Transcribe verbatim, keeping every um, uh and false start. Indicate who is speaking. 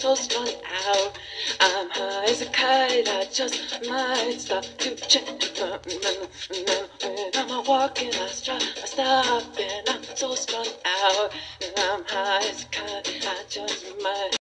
Speaker 1: so strung out. I'm high as a kite, I just might stop to check. When I'm walking, I stop, I stop, and I'm so strung out. I'm high as a kite, I just might.